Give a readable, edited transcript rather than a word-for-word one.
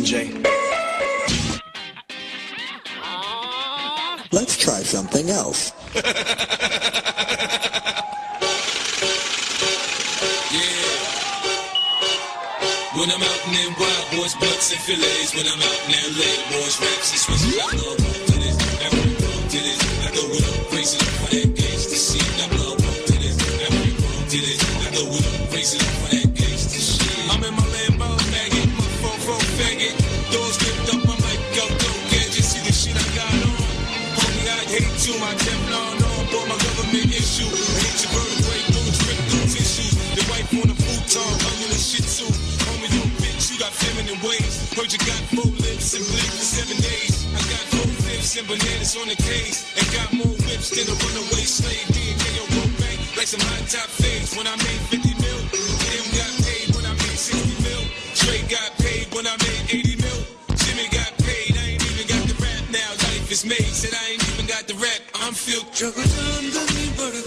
Jay. Let's try something else. When I'm out in them wild boys, blunts and fillets. When I'm out in LA, boys, raps and switches. I love to this, every punk to this. I go with them, raising up for that gangsta shit. I love to this, every punk to this. I go with them, raising up for that gangsta shit. I'm in my Lambo, maggot, my fofo faggot. Doors ripped up, I'm like, go, gadget. See the shit I got on. Homie, I hate you, my Teflon on. Boy, my government issue. Hate your vertebrae, boots, rip through tissues. The wife on a futon, onion and shit too. You got feminine ways. Heard you got 4 lips and blinked for 7 days. I got 4 fifths and bananas on the case. And got more whips than a runaway slave. D&K roll back like some high top fades. When I made 50 mil, Tim got paid when I made 60 mil. Trey got paid when I made 80 mil. Jimmy got paid, I ain't even got the rap now. Life is made, said I ain't even got the rap. I'm filled. Juggle down, let me butter.